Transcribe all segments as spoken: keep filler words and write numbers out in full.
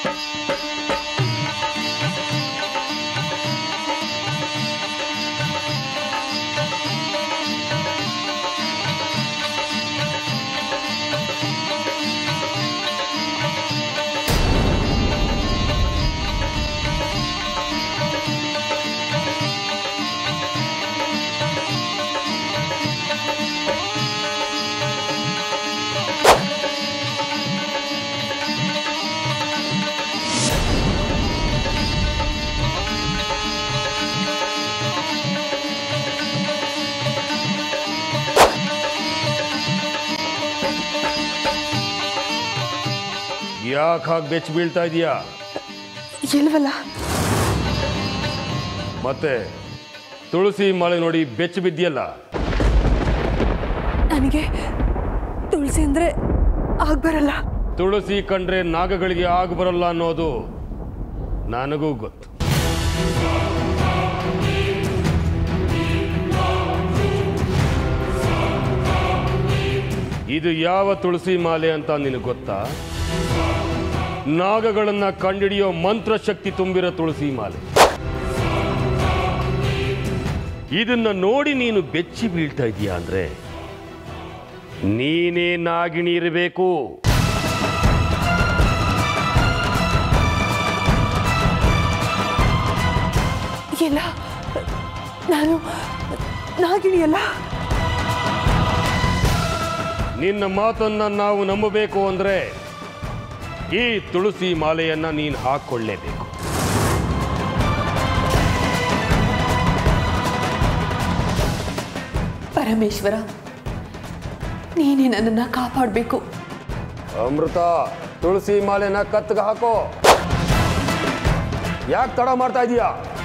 ಯಾಕೆ ಹಾಗೆ ಬೆಚ್ಚ ಬೀಳ್ತಾ ಇದೀಯಾ? ಇಲ್ವಲ್ಲ. ಮತ್ತೆ ತುಳಸಿ ಮಾಲೆ ನೋಡಿ ಬೆಚ್ಚ ಬಿದ್ದಿಯಲ್ಲ. ನನಗೆ ತುಳಸಿ ಅಂದ್ರೆ ಆಗ್ಬರಲ್ಲ. ತುಳಸಿ ಕಂಡ್ರೆ ನಾಗಗಳಿಗೆ ಆಗ ಬರಲ್ಲ ಅನ್ನೋದು ನನಗೂ ಗೊತ್ತು. ಇದು ಯಾವ ತುಳಸಿ ಮಾಲೆ ಅಂತ ನಿನಗೆ ಗೊತ್ತಾ? ನಾಗಗಳನ್ನ ಕಂಡಿಡಿಯೋ ಮಂತ್ರ ಶಕ್ತಿ ತುಂಬಿರೋ ತುಳಸಿ ಮಾಲೆ. ಇದನ್ನ ನೋಡಿ ನೀನು ಬೆಚ್ಚಿ ಬೀಳ್ತಾ ಇದೀಯಾ ಅಂದ್ರೆ ನೀನೇ ನಾಗಿಣಿ ಇರಬೇಕು. ಇಲ್ಲ, ನಾನು ನಾಗಿಣಿ ಅಲ್ಲ. ನಿನ್ನ ಮಾತನ್ನ ನಾವು ನಂಬಬೇಕು ಅಂದ್ರೆ ಈ ತುಳಸಿ ಮಾಲೆಯನ್ನ ನೀನು ಹಾಕೊಳ್ಳೇಬೇಕು. ಪರಮೇಶ್ವರ, ನೀನೇ ನನ್ನನ್ನು ಕಾಪಾಡಬೇಕು. ಅಮೃತ, ತುಳಸಿ ಮಾಲೆನ ಕತ್ತಿಗೆ ಹಾಕೋ. ಯಾಕೆ ತಡ ಮಾಡ್ತಾ ಇದೀಯಾ?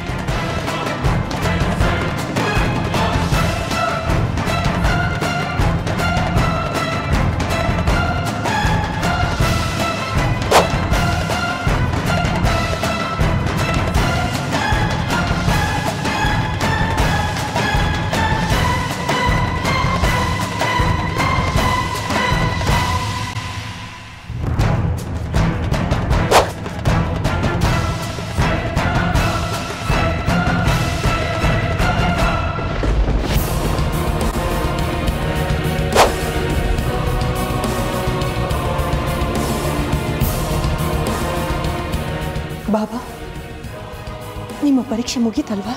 ಬಾಬಾ, ನಿಮ್ಮ ಪರೀಕ್ಷೆ ಮುಗೀತಲ್ವಾ?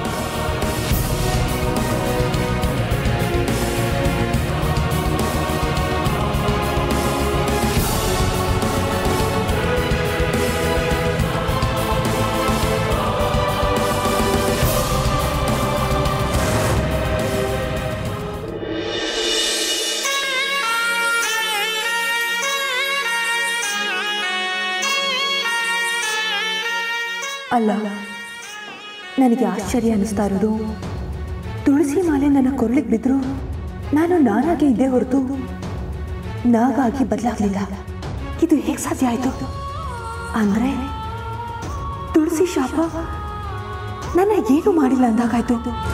ಅಲ್ಲ, ನನಗೆ ಆಶ್ಚರ್ಯ ಅನ್ನಿಸ್ತಾ ಇರೋದು, ತುಳಸಿ ಮಾಲೆ ನನ್ನ ಕೊರಳಿಗೆ ಬಿದ್ದರೂ ನಾನು ನಾನಾಗೆ ಇದ್ದೇ ಹೊರತು ನಾಗಾಗಿ ಬದಲಾಗಲಿಲ್ಲ. ಇದು ಹೇಗೆ ಸಾಧ್ಯ ಆಯಿತು? ಅಂದರೆ ತುಳಸಿ ಶಾಪ ನನ್ನ ಏನು ಮಾಡಿಲ್ಲ ಅಂದಾಗಾಯ್ತು.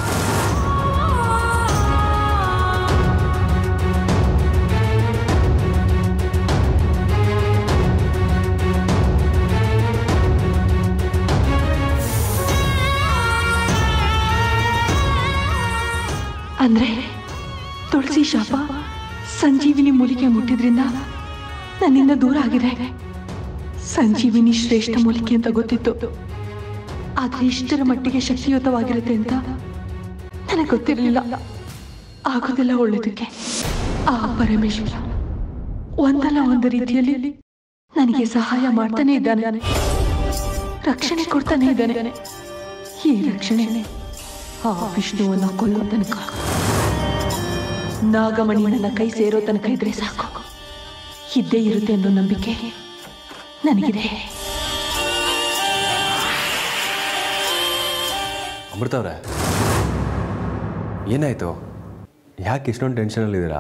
ಅಂದ್ರೆ ತುಳಸಿ ಶಾಪ ಸಂಜೀವಿನಿ ಮೂಲಿಕೆ ಮುಟ್ಟಿದ್ರಿಂದ ನನ್ನಿಂದ ದೂರ ಆಗಿದೆ. ಸಂಜೀವಿನಿ ಶ್ರೇಷ್ಠ ಮೂಲಿಕೆ ಅಂತ ಗೊತ್ತಿತ್ತು, ಆದ್ರೆ ಇಷ್ಟರ ಮಟ್ಟಿಗೆ ಶಕ್ತಿಯುತವಾಗಿರುತ್ತೆ ಅಂತ ನನಗೆ ಗೊತ್ತಿರಲಿಲ್ಲ. ಆಗೋದೆಲ್ಲ ಒಳ್ಳೆದಕ್ಕೆ. ಆ ಪರಮೇಶ್ವರ ಒಂದಲ್ಲ ಒಂದು ರೀತಿಯಲ್ಲಿ ನನಗೆ ಸಹಾಯ ಮಾಡ್ತಾನೆ ಇದ್ದಾನೆ, ರಕ್ಷಣೆ ಕೊಡ್ತಾನೆ ಇದ್ದಾನೆ. ಈ ರಕ್ಷಣೆ ಆ ವಿಷ್ಣುವನ್ನು ಕೊಲ್ಲೋ ತನಕ, ನಾಗಮಣಿ ನನ್ನ ಕೈ ಸೇರೋ ತನಕ ಇದ್ರೆ ಸಾಕು. ಇದ್ದೇ ಇರುತ್ತೆ ಅನ್ನೋ ನಂಬಿಕೆ ನನಗಿದೆ. ಅಮೃತ ಅವರೇ, ಏನಾಯ್ತು? ಯಾಕೆ ಇಷ್ಟೊಂದು ಟೆನ್ಷನಲ್ಲಿದ್ದೀರಾ?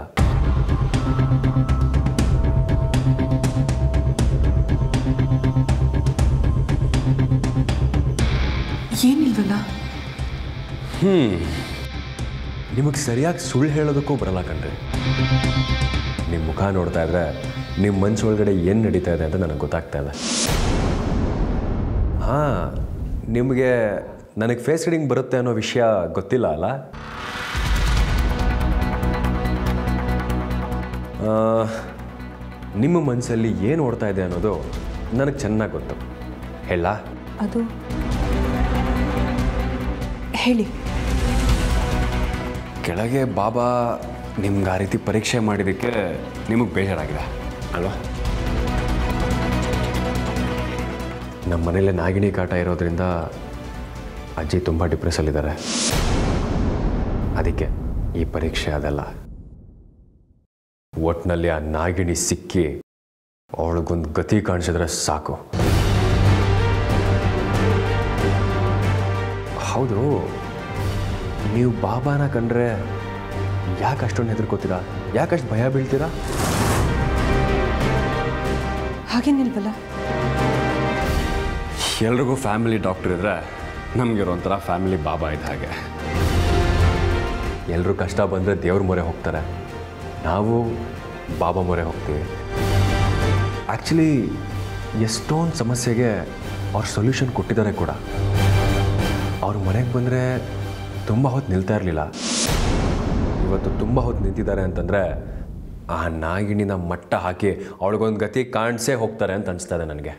ಏನಿಲ್ವಲ್ಲ. ಹ್ಮ್ ನಿಮಗೆ ಸರಿಯಾಗಿ ಸುಳ್ಳು ಹೇಳೋದಕ್ಕೂ ಬರಲ್ಲ ಕಣ್ರಿ. ನಿಮ್ಮ ಮುಖ ನೋಡ್ತಾ ಇದ್ರೆ ನಿಮ್ಮ ಮನಸ್ಸೊಳಗಡೆ ಏನು ನಡೀತಾ ಇದೆ ಅಂತ ನನಗೆ ಗೊತ್ತಾಗ್ತಾ ಇದೆ. ಹಾಂ, ನಿಮಗೆ ನನಗೆ ಫೇಸ್ ರೀಡಿಂಗ್ ಬರುತ್ತೆ ಅನ್ನೋ ವಿಷಯ ಗೊತ್ತಿಲ್ಲ ಅಲ್ಲ? ನಿಮ್ಮ ಮನಸ್ಸಲ್ಲಿ ಏನು ಓಡ್ತಾ ಇದೆ ಅನ್ನೋದು ನನಗೆ ಚೆನ್ನಾಗಿ ಗೊತ್ತು. ಹೇಳ? ಅದು ಹೇಳಿ. ಕೆಳಗೆ ಬಾಬಾ ನಿಮ್ಗೆ ಆ ರೀತಿ ಪರೀಕ್ಷೆ ಮಾಡಿದ್ದಕ್ಕೆ ನಿಮಗೆ ಬೇಜಾರಾಗಿದೆ ಅಲ್ವಾ? ನಮ್ಮ ಮನೇಲೆ ನಾಗಿಣಿ ಕಾಟ ಇರೋದ್ರಿಂದ ಅಜ್ಜಿ ತುಂಬ ಡಿಪ್ರೆಸ್ಸಲ್ಲಿದ್ದಾರೆ. ಅದಕ್ಕೆ ಈ ಪರೀಕ್ಷೆ ಅದಲ್ಲ. ಒಟ್ಟಿನಲ್ಲಿ ಆ ನಾಗಿಣಿ ಸಿಕ್ಕಿ ಅವಳಿಗೊಂದು ಗತಿ ಕಾಣಿಸಿದ್ರೆ ಸಾಕು. ಹೌದು, ನೀವು ಬಾಬಾನ ಕಂಡ್ರೆ ಯಾಕೆ ಅಷ್ಟೊಂದು ಹೆದರ್ಕೋತೀರಾ? ಯಾಕಷ್ಟು ಭಯ ಬೀಳ್ತೀರಾ? ಹಾಗೇನಿಲ್ವಲ್ಲ. ಎಲ್ರಿಗೂ ಫ್ಯಾಮಿಲಿ ಡಾಕ್ಟರ್ ಇದ್ರೆ ನಮಗಿರೋ ಒಂಥರ ಫ್ಯಾಮಿಲಿ ಬಾಬಾ ಇದ್ದ ಹಾಗೆ. ಎಲ್ಲರೂ ಕಷ್ಟ ಬಂದರೆ ದೇವ್ರ ಮೊರೆ ಹೋಗ್ತಾರೆ, ನಾವು ಬಾಬಾ ಮೊರೆ ಹೋಗ್ತೀವಿ. ಆ್ಯಕ್ಚುಲಿ ಎಷ್ಟೊಂದು ಸಮಸ್ಯೆಗೆ ಅವ್ರ ಸೊಲ್ಯೂಷನ್ ಕೊಟ್ಟಿದ್ದಾರೆ ಕೂಡ. ಅವ್ರ ಮನೆಗೆ ಬಂದರೆ ತುಂಬ ಹೊತ್ತು ನಿಲ್ತಾ ಇರಲಿಲ್ಲ. ಇವತ್ತು ತುಂಬ ಹೊತ್ತು ನಿಂತಿದ್ದಾರೆ ಅಂತಂದರೆ ಆ ನಾಗಿಣಿನ ಮಟ್ಟ ಹಾಕಿ ಅವಳಿಗೊಂದು ಗತಿ ಕಾಣಿಸೇ ಹೋಗ್ತಾರೆ ಅಂತ ಅನಿಸ್ತಾ ಇದೆ ನನಗೆ.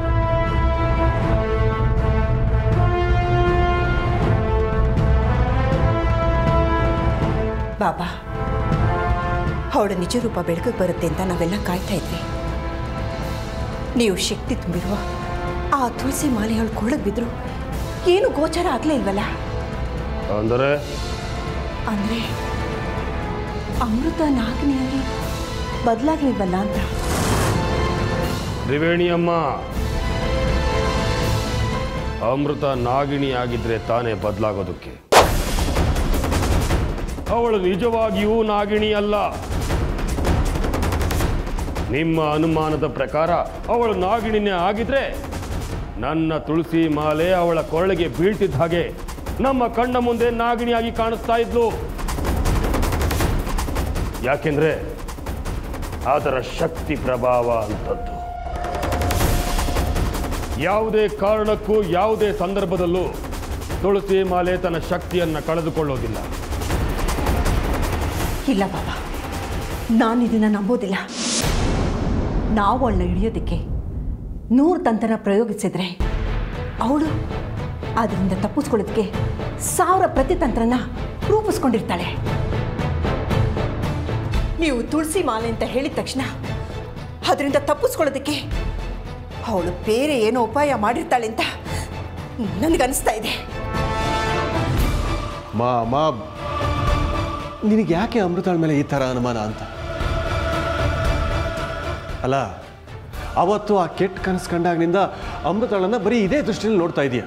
ಬಾಬಾ, ಅವಳ ನಿಜ ರೂಪ ಬೆಳಕಿಗೆ ಬರುತ್ತೆ ಅಂತ ನಾವೆಲ್ಲ ಕಾಯ್ತಾ ಇದ್ವಿ. ನೀವು ಶಕ್ತಿ ತುಂಬಿರುವ ಆ ತುಳಸಿ ಮಾಲೆ ಅವಳು ಕೊಳ್ಳಕ್ಕೆ ಬಿದ್ರು ಏನು ಗೋಚರ ಆಗಲೇ ಇಲ್ವಲ್ಲ? ಅಂದರೆ ಅಂದರೆ ಅಮೃತ ನಾಗನಿಯಾಗಿ ಬದಲಾಗ್ಲಿಲ್ವಲ್ಲ ಅಂತ. ತ್ರಿವೇಣಿ ಅಮ್ಮ, ಅಮೃತ ನಾಗಿಣಿ ಆಗಿದ್ರೆ ತಾನೇ ಬದಲಾಗೋದಕ್ಕೆ. ಅವಳು ನಿಜವಾಗಿಯೂ ನಾಗಿಣಿ ಅಲ್ಲ. ನಿಮ್ಮ ಅನುಮಾನದ ಪ್ರಕಾರ ಅವಳು ನಾಗಿಣಿನೇ ಆಗಿದ್ರೆ ನನ್ನ ತುಳಸಿ ಮಾಲೆ ಅವಳ ಕೊರಳಿಗೆ ಬೀಳ್ತಿದ್ದ ಹಾಗೆ ನಮ್ಮ ಕಣ್ಣ ಮುಂದೆ ನಾಗಿಣಿಯಾಗಿ ಕಾಣಿಸ್ತಾ ಇದ್ಲು. ಯಾಕೆಂದ್ರೆ ಅದರ ಶಕ್ತಿ ಪ್ರಭಾವ ಅಂತದ್ದು. ಯಾವುದೇ ಕಾರಣಕ್ಕೂ ಯಾವುದೇ ಸಂದರ್ಭದಲ್ಲೂ ತುಳಸಿ ಮಾಲೆ ತನ್ನ ಶಕ್ತಿಯನ್ನ ಕಳೆದುಕೊಳ್ಳೋದಿಲ್ಲ. ಇಲ್ಲ ಬಾಬಾ, ನಾನು ಇದನ್ನ ನಂಬೋದಿಲ್ಲ. ನಾವು ಅವಳನ್ನ ಹಿಡಿಯೋದಕ್ಕೆ ನೂರು ತಂತ್ರ ಪ್ರಯೋಗಿಸಿದ್ರೆ ಅವಳು ಅದರಿಂದ ತಪ್ಪಿಸ್ಕೊಳ್ಳೋದಕ್ಕೆ ಸಾವಿರ ಪ್ರತಿತಂತ್ರನ ರೂಪಿಸ್ಕೊಂಡಿರ್ತಾಳೆ. ನೀವು ತುಳಸಿ ಮಾಲೆ ಅಂತ ಹೇಳಿದ ತಕ್ಷಣ ಅದರಿಂದ ತಪ್ಪಿಸ್ಕೊಳ್ಳೋದಕ್ಕೆ ಅವಳು ಬೇರೆ ಏನೋ ಉಪಾಯ ಮಾಡಿರ್ತಾಳೆ ಅಂತ ನನಗನ್ನಿಸ್ತಾ ಇದೆ. ಮಾ ಮಾ ನಿನಗೆ ಯಾಕೆ ಅಮೃತಾಳ ಮೇಲೆ ಈ ಥರ ಅನುಮಾನ ಅಂತ? ಅಲ್ಲ, ಅವತ್ತು ಆ ಕೆಟ್ಟ ಕನಸು ಕಂಡಾಗಿನಿಂದ ಅಮೃತಾಳನ್ನು ಬರೀ ಇದೇ ದೃಷ್ಟಿಯಲ್ಲಿ ನೋಡ್ತಾ ಇದೀಯ.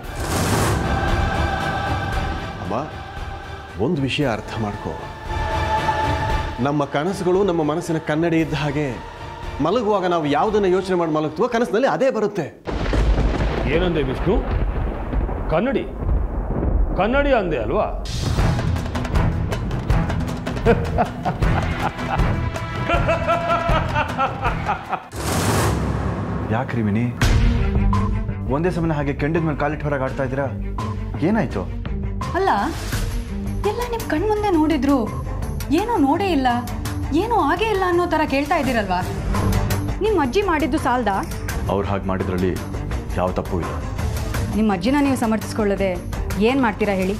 ಅಮ್ಮ, ಒಂದು ವಿಷಯ ಅರ್ಥ ಮಾಡ್ಕೋ. ನಮ್ಮ ಕನಸುಗಳು ನಮ್ಮ ಮನಸ್ಸಿನ ಕನ್ನಡಿ ಇದ್ದ ಹಾಗೆ. ಮಲಗುವಾಗ ನಾವು ಯಾವುದನ್ನು ಯೋಚನೆ ಮಾಡಿ ಮಲಗ್ತೀವೋ ಕನಸಿನಲ್ಲಿ ಅದೇ ಬರುತ್ತೆ. ಏನಂದೆ ವಿಷ್ಣು? ಕನ್ನಡಿ ಕನ್ನಡಿ ಅಂದೆ ಅಲ್ವಾ? ಯಾಕ್ರಿ ವಿನಿ, ಒಂದೇ ಸಮಯ ಹಾಗೆ ಕೆಂಡದ ಮೇಲೆ ಕಾಲಿಟ್ಟು ಹೊರಗೆ ಆಡ್ತಾ ಇದ್ದೀರಾ? ಏನಾಯ್ತು? ಅಲ್ಲ, ಎಲ್ಲ ನಿಮ್ಮ ಕಣ್ಮುಂದೆ ನೋಡಿದ್ರು ಏನೋ ನೋಡೇ ಇಲ್ಲ, ಏನೋ ಆಗೇ ಇಲ್ಲ ಅನ್ನೋ ಥರ ಕೇಳ್ತಾ ಇದ್ದೀರಲ್ವಾ? ನಿಮ್ಮ ಅಜ್ಜಿ ಮಾಡಿದ್ದು ಸಾಲ್ದ? ಅವ್ರು ಹಾಗೆ ಮಾಡಿದ್ರಲ್ಲಿ ಯಾವ ತಪ್ಪು ಇಲ್ಲ. ನಿಮ್ಮ ಅಜ್ಜಿನ ನೀವು ಸಮರ್ಥಿಸ್ಕೊಳ್ಳದೆ ಏನು ಮಾಡ್ತೀರಾ ಹೇಳಿ?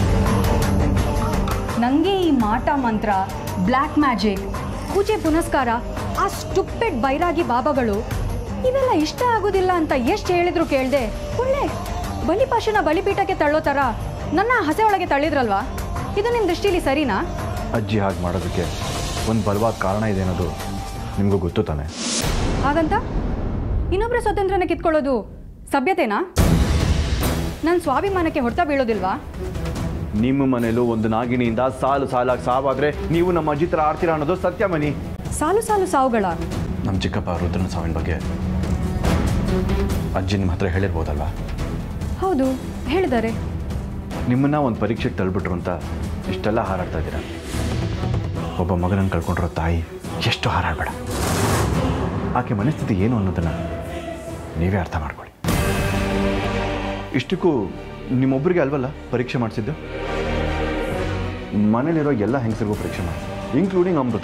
ನನಗೆ ಈ ಮಾಟ ಮಂತ್ರ, ಬ್ಲ್ಯಾಕ್ ಮ್ಯಾಜಿಕ್, ಪೂಜೆ ಪುನಸ್ಕಾರ, ಆ ಸ್ಟುಪಿಡ್ ಬೈರಾಗಿ ಬಾಬಾಗಳು ಇವೆಲ್ಲ ಇಷ್ಟ ಆಗೋದಿಲ್ಲ ಅಂತ ಎಷ್ಟು ಹೇಳಿದ್ರು ಕೇಳದೆ ಒಳ್ಳೆ ಬಲಿಪಾಶನ ಬಲಿಪೀಠಕ್ಕೆ ತಳ್ಳೋ ಥರ ನನ್ನ ಹಸೆ ಒಳಗೆ ತಳ್ಳಿದ್ರಲ್ವಾ? ಇದು ನಿಮ್ಮ ದೃಷ್ಟಿಲಿ ಸರಿನಾ? ಅಜ್ಜಿ ಹಾಗೆ ಮಾಡೋದಕ್ಕೆ ಒಂದು ಬಲವಾದ ಕಾರಣ ಇದೆ ಅನ್ನೋದು ನಿಮಗೂ ಗೊತ್ತು ತಾನೆ. ಹಾಗಂತ ಇನ್ನೊಬ್ಬರ ಸ್ವಾತಂತ್ರ್ಯನ ಕಿತ್ಕೊಳ್ಳೋದು ಸಭ್ಯತೆನಾ? ನನ್ನ ಸ್ವಾಭಿಮಾನಕ್ಕೆ ಹೊಡ್ತಾ ಬೀಳೋದಿಲ್ವಾ? ನಿಮ್ಮ ಮನೇಲೂ ಒಂದು ನಾಗಿಣಿಯಿಂದ ಸಾಲು ಸಾಲಾಗಿ ಸಾವಾದರೆ ನೀವು ನಮ್ಮ ಅಜ್ಜಿ ಥರ ಆಡ್ತೀರಾ ಅನ್ನೋದು ಸತ್ಯ ಮನಿ. ಸಾಲು ಸಾಲು ಸಾವುಗಳ ನಮ್ಮ ಚಿಕ್ಕಪ್ಪ ರುದ್ರನ ಸಾವಿನ ಬಗ್ಗೆ ಅಜ್ಜಿ ನಿಮ್ಮ ಹತ್ರ ಹೇಳಿರ್ಬೋದಲ್ವಾ? ಹೌದು, ಹೇಳಿದ್ದಾರೆ. ನಿಮ್ಮನ್ನ ಒಂದು ಪರೀಕ್ಷೆಗೆ ತಳ್ಬಿಟ್ರು ಅಂತ ಇಷ್ಟೆಲ್ಲ ಹಾರಾಡ್ತಾ ಇದ್ದೀರಾ. ಒಬ್ಬ ಮಗನನ್ನು ಕಳ್ಕೊಂಡಿರೋ ತಾಯಿ ಎಷ್ಟು ಹಾರಾಡಬೇಡ. ಆಕೆ ಮನಸ್ಥಿತಿ ಏನು ಅನ್ನೋದನ್ನು ನೀವೇ ಅರ್ಥ ಮಾಡ್ಕೊಳ್ಳಿ. ಇಷ್ಟಕ್ಕೂ ನಿಮ್ಮೊಬ್ಬರಿಗೆ ಅಲ್ವಲ್ಲ ಪರೀಕ್ಷೆ ಮಾಡಿಸಿದ್ದು? ಮನೇಲಿರೋ ಎಲ್ಲ ಹೆಂಗಸರಿಗೂ ಪರೀಕ್ಷೆ ಮಾಡಿ, ಇನ್ಕ್ಲೂಡಿಂಗ್ ಅಮೃತ.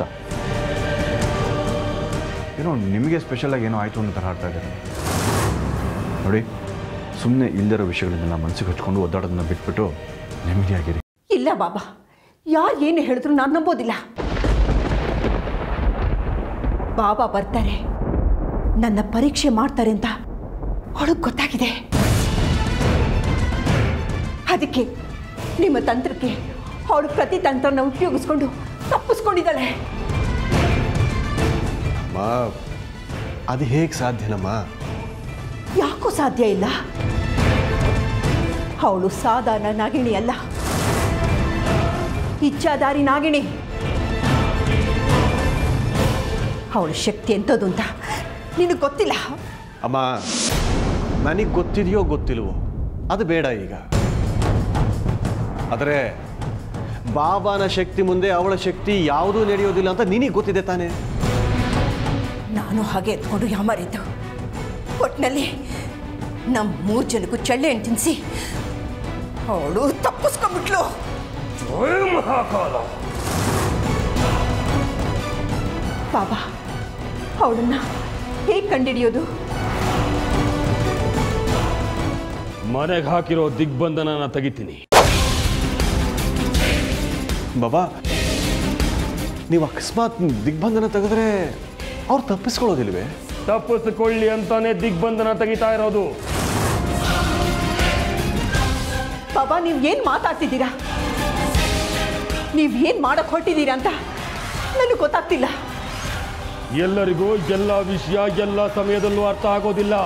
ಏನೋ ನಿಮಗೆ ಸ್ಪೆಷಲಾಗಿ ಏನೋ ಆಯಿತು ಅನ್ನೋ ಥರ ಆಡ್ತಾ ಇದ್ದಾರೆ ನೋಡಿ. ಸುಮ್ಮನೆ ಇಲ್ಲದಿರೋ ವಿಷಯಗಳನ್ನೆಲ್ಲ ಮನಸ್ಸಿಗೆ ಹಚ್ಕೊಂಡು ಒದ್ದಾಡೋದನ್ನ ಬಿಟ್ಬಿಟ್ಟು ನೆಮ್ಮದಿಯಾಗಿರಿ. ಇಲ್ಲ ಬಾಬಾ, ಯಾರು ಏನು ಹೇಳಿದ್ರು ನಾನು ನಂಬೋದಿಲ್ಲ. ಬಾಬಾ ಬರ್ತಾರೆ, ನನ್ನ ಪರೀಕ್ಷೆ ಮಾಡ್ತಾರೆ ಅಂತ ಅವಳಿಗೆ ಗೊತ್ತಾಗಿದೆ. ಅದಕ್ಕೆ ನಿಮ್ಮ ತಂತ್ರಕ್ಕೆ ಅವಳು ಪ್ರತಿ ತಂತ್ರನ ಉಪಯೋಗಿಸ್ಕೊಂಡು ತಪ್ಪಿಸ್ಕೊಂಡಿದ್ದಾಳೆ. ಅಮ್ಮ, ಅದು ಹೇಗೆ ಸಾಧ್ಯನಮ್ಮ? ಯಾಕೂ ಸಾಧ್ಯ ಇಲ್ಲ. ಅವಳು ಸಾಧಾರಣ ನಾಗಿಣಿ ಅಲ್ಲ, ಇಚ್ಛಾದಾರಿ ನಾಗಿಣಿ. ಅವಳ ಶಕ್ತಿ ಎಂಥದ್ದು ಅಂತ ನಿನಗೆ ಗೊತ್ತಿಲ್ಲ. ಅಮ್ಮ, ನನಗೆ ಗೊತ್ತಿದೆಯೋ ಗೊತ್ತಿಲ್ವೋ ಅದು ಬೇಡ ಈಗ. ಆದರೆ ಬಾಬಾನ ಶಕ್ತಿ ಮುಂದೆ ಅವಳ ಶಕ್ತಿ ಯಾವುದೂ ನಡೆಯೋದಿಲ್ಲ ಅಂತ ನಿನಗೆ ಗೊತ್ತಿದೆ ತಾನೇ? ನಾನು ಹಾಗೆ ಎತ್ಕೊಂಡು ಯಾಮಾರಿದ್ದು. ಒಟ್ಟಿನಲ್ಲಿ ನಮ್ಮ ಮೂರು ಜನಕ್ಕೂ ಚಳ್ಳೆ ಹಣ್ಣು ತಿನ್ನಿಸಿ ಅವಳು ತಪ್ಪಿಸ್ಕೊಂಡ್ಬಿಟ್ಲು. ಬಾಬಾ, ಅವಳನ್ನ ಹೇಗೆ ಕಂಡಿಡಿಯೋದು? ಮನೆಗೆ ಹಾಕಿರೋ ದಿಗ್ಬಂಧನನ ತೆಗಿತೀನಿ. ಬಾಬಾ, ನೀವು ಅಕಸ್ಮಾತ್ ದಿಗ್ಬಂಧನ ತೆಗೆದ್ರೆ ಅವ್ರು ತಪ್ಪಿಸ್ಕೊಳ್ಳೋದಿಲ್ವೇ? ತಪ್ಪಿಸಿಕೊಳ್ಳಿ ಅಂತಾನೆ ದಿಗ್ಬಂಧನ ತೆಗಿತಾ ಇರೋದು. ಬಾಬಾ, ನೀವು ಏನು ಮಾತಾಡ್ತಿದ್ದೀರಾ? ನೀವು ಏನು ಮಾಡಕ್ಕೆ ಹೊರಟಿದ್ದೀರಾ ಅಂತ ನನಗೆ ಗೊತ್ತಾಗ್ತಿಲ್ಲ. ಎಲ್ಲರಿಗೂ ಎಲ್ಲ ವಿಷಯ ಎಲ್ಲ ಸಮಯದಲ್ಲೂ ಅರ್ಥ ಆಗೋದಿಲ್ಲ.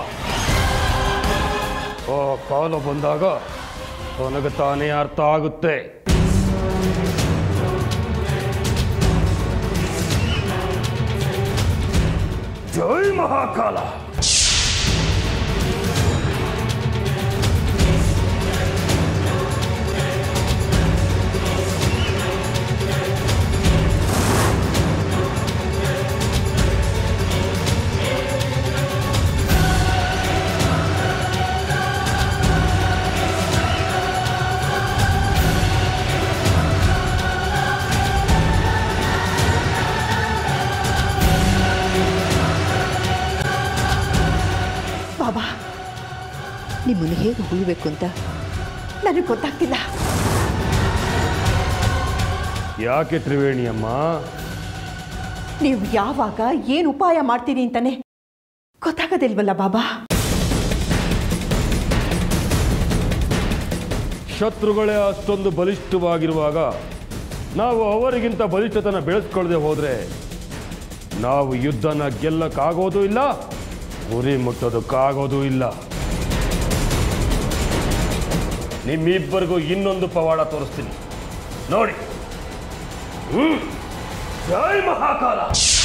ಆ ಕಾಲ ಬಂದಾಗ ನನಗೆ ತಾನೇ ಅರ್ಥ ಆಗುತ್ತೆ. ಜೈ ಮಹಾಕಾಲ. ಬಾಬಾ, ನಿಮ್ಮನ್ನು ಹೇಗೆ ಉಳಿಬೇಕು ಅಂತ ನನಗೆ ಗೊತ್ತಾಗ್ತಿಲ್ಲ. ಯಾಕೆ ತ್ರಿವೇಣಿಯಮ್ಮ? ನೀವು ಯಾವಾಗ ಏನು ಉಪಾಯ ಮಾಡ್ತೀರಿ ಅಂತಾನೆ ಗೊತ್ತಾಗೋದಿಲ್ವಲ್ಲ ಬಾಬಾ. ಶತ್ರುಗಳೇ ಅಷ್ಟೊಂದು ಬಲಿಷ್ಠವಾಗಿರುವಾಗ ನಾವು ಅವರಿಗಿಂತ ಬಲಿಷ್ಠತನ ಬೆಳೆಸ್ಕೊಳ್ಳದೆ ಹೋದರೆ ನಾವು ಯುದ್ಧನ ಗೆಲ್ಲಕ್ಕಾಗೋದು ಇಲ್ಲ, ಗುರಿ ಮುಟ್ಟೋದಕ್ಕಾಗೋದು ಇಲ್ಲ. ನಿಮ್ಮಿಬ್ಬರಿಗೂ ಇನ್ನೊಂದು ಪವಾಡ ತೋರಿಸ್ತೀನಿ ನೋಡಿ. ಹ್ಮ್ ಜೈ ಮಹಾಕಾಲ.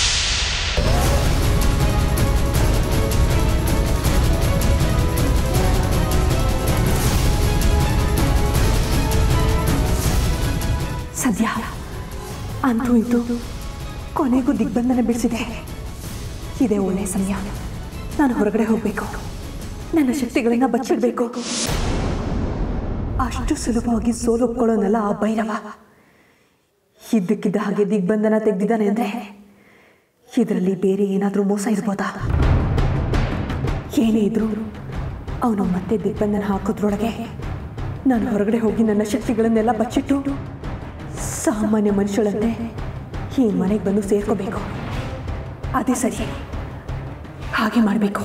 ಸದ್ಯ ಅಂತೂ ಇದು ಕೊನೆಗೂ ದಿಗ್ಬಂಧನ ಬಿಡಿಸಿದೆ. ಇದೇ ಒಳ್ಳೆಯ ಸಮಯ. ನಾನು ಹೊರಗಡೆ ಹೋಗಬೇಕು, ನನ್ನ ಶಕ್ತಿಗಳನ್ನ ಬಚ್ಚಿಡಬೇಕು. ಅಷ್ಟು ಸುಲಭವಾಗಿ ಸೋಲೊಪ್ಕೊಳ್ಳೋನಲ್ಲ ಆ ಭೈರವ. ಇದ್ದಕ್ಕಿದ್ದ ಹಾಗೆ ದಿಗ್ಬಂಧನ ತೆಗೆದಿದ್ದಾನೆ ಅಂದರೆ ಇದರಲ್ಲಿ ಬೇರೆ ಏನಾದರೂ ಮೋಸ ಇರ್ಬೋದಾ? ಏನೇ ಇದ್ರೂ ಅವನು ಮತ್ತೆ ದಿಗ್ಬಂಧನ ಹಾಕೋದ್ರೊಳಗೆ ನಾನು ಹೊರಗಡೆ ಹೋಗಿ ನನ್ನ ಶಕ್ತಿಗಳನ್ನೆಲ್ಲ ಬಚ್ಚಿಟ್ಟು ಸಾಮಾನ್ಯ ಮನುಷ್ಯಳಂತೆ ಈ ಮನೆಗೆ ಬಂದು ಸೇರ್ಕೋಬೇಕು. ಅದೇ ಸರಿ, ಹಾಗೆ ಮಾಡಬೇಕು.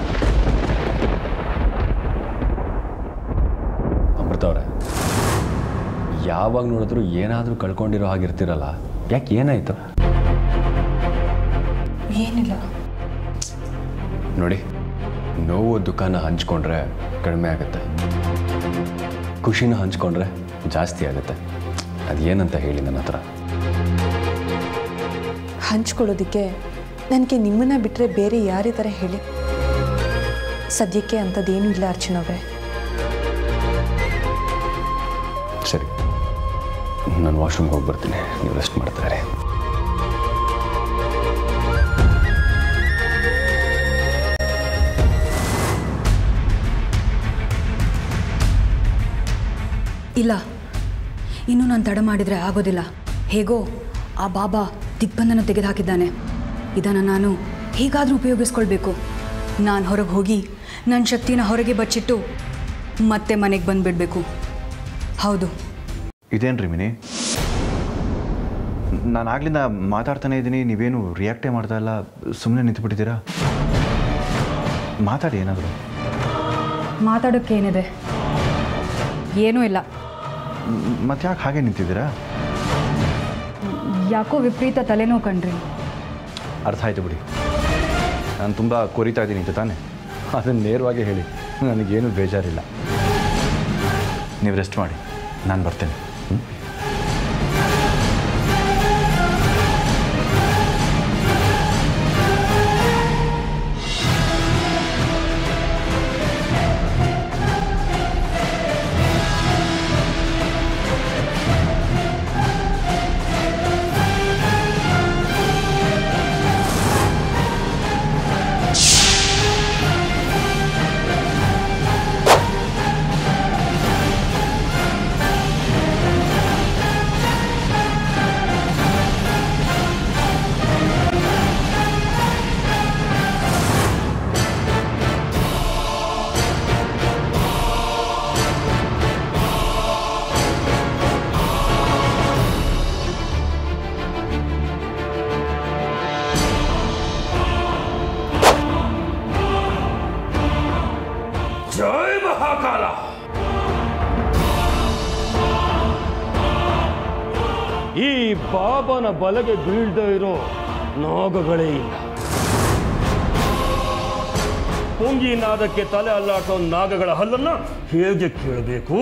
ಅಮೃತ ಅವರೇ, ಯಾವಾಗ ನೋಡಿದ್ರು ಏನಾದರೂ ಕಳ್ಕೊಂಡಿರೋ ಹಾಗಿರ್ತಿರಲ್ಲ, ಯಾಕೆ ಏನಾಯಿತು? ಏನಿಲ್ಲ ನೋಡಿ, ನೋವು ದುಃಖನ ಹಂಚ್ಕೊಂಡ್ರೆ ಕಡಿಮೆ ಆಗುತ್ತೆ, ಖುಷಿನ ಹಂಚ್ಕೊಂಡ್ರೆ ಜಾಸ್ತಿ ಆಗುತ್ತೆ. ಅದೇನಂತ ಹೇಳಿ ನನ್ನ ಹತ್ರ. ಹಂಚ್ಕೊಳ್ಳೋದಕ್ಕೆ ನನಗೆ ನಿಮ್ಮನ್ನ ಬಿಟ್ಟರೆ ಬೇರೆ ಯಾರಿದ್ದಾರೆ ಹೇಳಿ? ಸದ್ಯಕ್ಕೆ ಅಂಥದ್ದೇನೂ ಇಲ್ಲ ಅರ್ಚನವ್ರೆ. ಸರಿ, ನಾನು ವಾಶ್ರೂಮ್ಗೆ ಹೋಗಿ ಬರ್ತೀನಿ, ನೀವು ರೆಸ್ಟ್ ಮಾಡ್ತಾರೆ. ಇಲ್ಲ, ಇನ್ನೂ ನಾನು ತಡ ಮಾಡಿದರೆ ಆಗೋದಿಲ್ಲ. ಹೇಗೋ ಆ ಬಾಬಾ ದಿಗ್ಬಂಧನ ತೆಗೆದುಹಾಕಿದ್ದಾನೆ. ಇದನ್ನು ನಾನು ಹೇಗಾದರೂ ಉಪಯೋಗಿಸ್ಕೊಳ್ಬೇಕು. ನಾನು ಹೊರಗೆ ಹೋಗಿ ನನ್ನ ಶಕ್ತಿನ ಹೊರಗೆ ಬಚ್ಚಿಟ್ಟು ಮತ್ತೆ ಮನೆಗೆ ಬಂದುಬಿಡಬೇಕು. ಹೌದು. ಇದೇನು ರೀ ಮಿನಿ, ನಾನು ಆಗ್ಲಿಂದ ಮಾತಾಡ್ತಾನೆ ಇದ್ದೀನಿ, ನೀವೇನು ರಿಯಾಕ್ಟೇ ಮಾಡ್ತಾ ಇಲ್ಲ, ಸುಮ್ಮನೆ ನಿಂತುಬಿಟ್ಟಿದ್ದೀರಾ? ಮಾತಾಡಿ ಏನಾದರೂ. ಮಾತಾಡೋಕ್ಕೇನಿದೆ? ಏನೂ ಇಲ್ಲ. ಮತ್ತೆ ಯಾಕೆ ಹಾಗೆ ನಿಂತಿದ್ದೀರಾ? ಯಾಕೋ ವಿಪರೀತ ತಲೆನೋವು ಕಣ್ರಿ. ಅರ್ಥ ಆಯಿತು ಬಿಡಿ. ನಾನು ತುಂಬ ಕೊರಿತಾ ಇದ್ದೀನಿ ಅಂತ ತಾನೆ, ಅದನ್ನು ನೇರವಾಗಿ ಹೇಳಿ, ನನಗೇನು ಬೇಜಾರಿಲ್ಲ. ನೀವು ರೆಸ್ಟ್ ಮಾಡಿ, ನಾನು ಬರ್ತೇನೆ. ಹ್ಞೂ. ಜೈ ಮಹಾಕಾಲ. ಈ ಬಾಬನ ಬಲೆಗೆ ಬೀಳ್ದೇ ಇರೋ ನಾಗಗಳೇ ಇಲ್ಲ. ಪುಂಗಿ ನಾದಕ್ಕೆ ತಲೆ ಅಲ್ಲಾಟೋ ನಾಗಗಳ ಹಲ್ಲನ್ನ ಹೇಗೆ ಕೇಳಬೇಕು?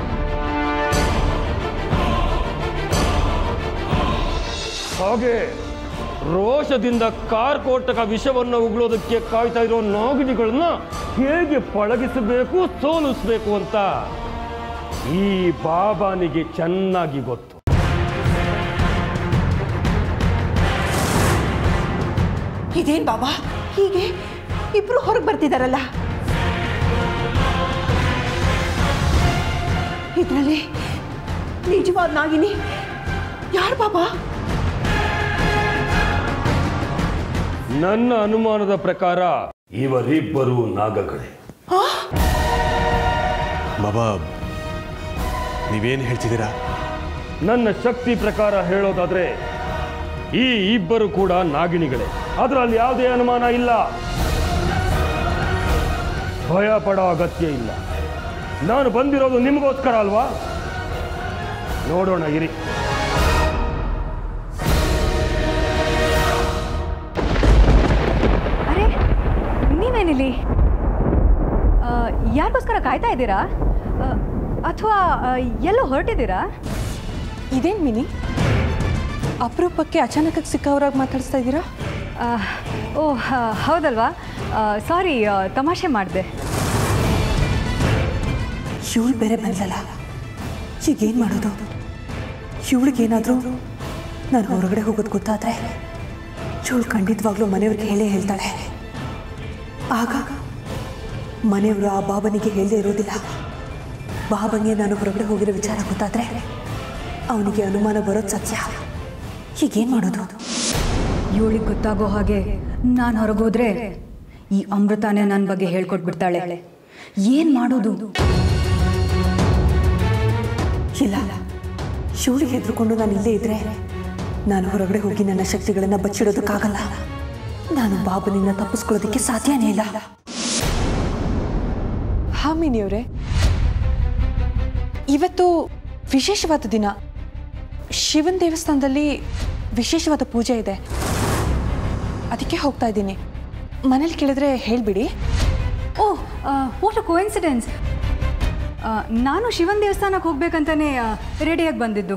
ಹಾಗೆ ರೋಷದಿಂದ ಕಾರ್ಕೋಟಕ ವಿಷವನ್ನು ಉಗುಳೋದಕ್ಕೆ ಕಾಯ್ತಾ ಇರೋ ನಾಗಿನಿಗಳನ್ನ ಹೇಗೆ ಪಳಗಿಸಬೇಕು, ಸೋಲಿಸಬೇಕು ಅಂತ ಈ ಬಾಬಾನಿಗೆ ಚೆನ್ನಾಗಿ ಗೊತ್ತು. ಇದೇನ್ ಬಾಬಾ ಹೀಗೆ ಇಬ್ರು ಹೊರಗೆ ಬರ್ತಿದಾರಲ್ಲ? ಇದರಲ್ಲಿ ನಿಜವಾದ ನಾಗಿನಿ ಯಾರು ಬಾಬಾ? ನನ್ನ ಅನುಮಾನದ ಪ್ರಕಾರ ಇವರಿಬ್ಬರು ನಾಗಗಳೇ. ಬಾಬಾ, ನೀವೇನು ಹೇಳ್ತಿದ್ದೀರಾ? ನನ್ನ ಶಕ್ತಿ ಪ್ರಕಾರ ಹೇಳೋದಾದ್ರೆ ಈ ಇಬ್ಬರು ಕೂಡ ನಾಗಿಣಿಗಳೇ. ಅದರಲ್ಲಿ ಯಾವುದೇ ಅನುಮಾನ ಇಲ್ಲ, ಭಯ ಪಡೋ ಅಗತ್ಯ ಇಲ್ಲ. ನಾನು ಬಂದಿರೋದು ನಿಮಗೋಸ್ಕರ ಅಲ್ವಾ? ನೋಡೋಣ ಇರಿ. ಅರೆ, ನೀವೇನಿಲ್ಲಿ? ಯಾರಿಗೋಸ್ಕರ ಕಾಯ್ತಾ ಇದ್ದೀರಾ ಅಥವಾ ಎಲ್ಲೋ ಹೊರಟಿದ್ದೀರಾ? ಇದೇನು ಮಿನಿ, ಅಪರೂಪಕ್ಕೆ ಅಚಾನಕಕ್ಕೆ ಸಿಕ್ಕವ್ರಾಗಿ ಮಾತಾಡಿಸ್ತಾ ಇದ್ದೀರಾ? ಓಹ್ ಹೌದಲ್ವಾ, ಸಾರಿ, ತಮಾಷೆ ಮಾಡಿದೆ. ಇವಳು ಬೇರೆ ಬಂದಲ್ಲ, ಈಗೇನು ಮಾಡೋದು? ಇವಳಿಗೇನಾದರೂ ನಾನು ಹೊರಗಡೆ ಹೋಗೋದು ಗೊತ್ತಾದರೆ ಇವಳು ಖಂಡಿತವಾಗ್ಲೂ ಮನೆಯವ್ರಿಗೆ ಹೇಳೇ ಹೇಳ್ತಾಳೆ. ಆಗ ಮನೆಯವರು ಆ ಬಾಬನಿಗೆ ಹೇಳದೇ ಇರೋದಿಲ್ಲ. ಬಾಬನಿಗೆ ನಾನು ಹೊರಗಡೆ ಹೋಗಿರೋ ವಿಚಾರ ಗೊತ್ತಾದರೆ ಅವನಿಗೆ ಅನುಮಾನ ಬರೋದು ಸತ್ಯ. ಹೀಗೇನು ಮಾಡೋದು? ಇವಳಿಗೆ ಗೊತ್ತಾಗೋ ಹಾಗೆ ನಾನು ಹೊರಗೋದ್ರೆ ಈ ಅಮೃತಾನೇ ನನ್ನ ಬಗ್ಗೆ ಹೇಳ್ಕೊಟ್ಬಿಡ್ತಾಳೆ. ಏನು ಮಾಡೋದು? ಇಲ್ಲ, ಇವಳಿಗೆ ಹೆದರ್ಕೊಂಡು ನಾನು ಇಲ್ಲೇ ಇದ್ರೆ ನಾನು ಹೊರಗಡೆ ಹೋಗಿ ನನ್ನ ಶಕ್ತಿಗಳನ್ನು ಬಚ್ಚಿಡೋದಕ್ಕಾಗಲ್ಲ. ನಾನು ಬಾಬನಿಂದ ತಪ್ಪಿಸ್ಕೊಳ್ಳೋದಕ್ಕೆ ಸಾಧ್ಯನೇ ಇಲ್ಲ. ಹಾ ಮಿನಿಯವರೇ, ಇವತ್ತು ವಿಶೇಷವಾದ ದಿನ. ಶಿವನ ದೇವಸ್ಥಾನದಲ್ಲಿ ವಿಶೇಷವಾದ ಪೂಜೆ ಇದೆ, ಅದಕ್ಕೆ ಹೋಗ್ತಾ ಇದ್ದೀನಿ. ಮನೇಲಿ ಕೇಳಿದ್ರೆ ಹೇಳಿಬಿಡಿ. ಓಹ್, ವಾಟ್ ಅ ಕೋಇನ್ಸಿಡೆನ್ಸ್. ನಾನು ಶಿವನ ದೇವಸ್ಥಾನಕ್ಕೆ ಹೋಗ್ಬೇಕಂತಾನೆ ರೆಡಿಯಾಗಿ ಬಂದಿದ್ದು.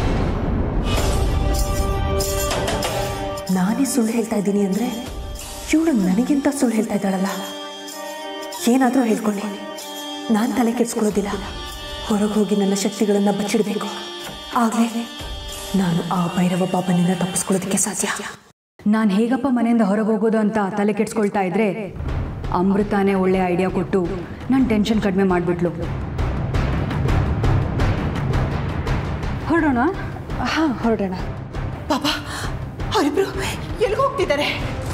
ನಾನೇ ಸುಳ್ಳು ಹೇಳ್ತಾ ಇದ್ದೀನಿ ಅಂದರೆ ಇವಳು ನನಗಿಂತ ಸುಳ್ಳು ಹೇಳ್ತಾ ಇದ್ದಾಳಲ್ಲ. ಏನಾದರೂ ಹೇಳ್ಕೊಳ್ಳಿ, ನಾನು ತಲೆ ಕೆಡಿಸ್ಕೊಳ್ಳೋದಿಲ್ಲ. ಹೊರಗೆ ಹೋಗಿ ನನ್ನ ಶಕ್ತಿಗಳನ್ನು ಬಚ್ಚಿಡಬೇಕು. ಆಗಲೇ ನಾನು ಆ ಭೈರವ ಬಾಬನಿಂದ ತಪ್ಪಿಸ್ಕೊಳ್ಳೋದಕ್ಕೆ ಸಾಧ್ಯ. ನಾನು ಹೇಗಪ್ಪ ಮನೆಯಿಂದ ಹೊರಗೆ ಹೋಗೋದು ಅಂತ ತಲೆ ಕೆಡಿಸ್ಕೊಳ್ತಾ ಇದ್ರೆ ಅಮೃತಾನೇ ಒಳ್ಳೆ ಐಡಿಯಾ ಕೊಟ್ಟು ನನ್ನ ಟೆನ್ಷನ್ ಕಡಿಮೆ ಮಾಡಿಬಿಟ್ಲು. ಹೊರಡೋಣ. ಹಾಂ ಹೊರಡೋಣ. ಬಾಬಾ ಅವರಿಬ್ರು ಎಲ್ಲಿಗೆ ಹೋಗ್ತಿದ್ದಾರೆ?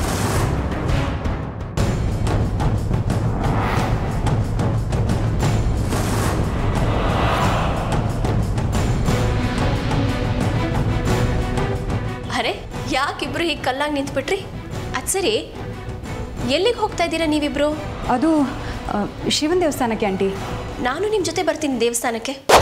ಅರೆ ಯಾಕಿಬ್ರು ಹೀಗೆ ಕಲ್ಲಾಗಿ ನಿಂತ್ಬಿಟ್ರಿ? ಅದು ಸರಿ, ಎಲ್ಲಿಗೆ ಹೋಗ್ತಾ ಇದ್ದೀರಾ ನೀವಿಬ್ರು? ಅದು ಶಿವನ ದೇವಸ್ಥಾನಕ್ಕೆ ಆಂಟಿ. ನಾನು ನಿಮ್ಮ ಜೊತೆ ಬರ್ತೀನಿ ದೇವಸ್ಥಾನಕ್ಕೆ.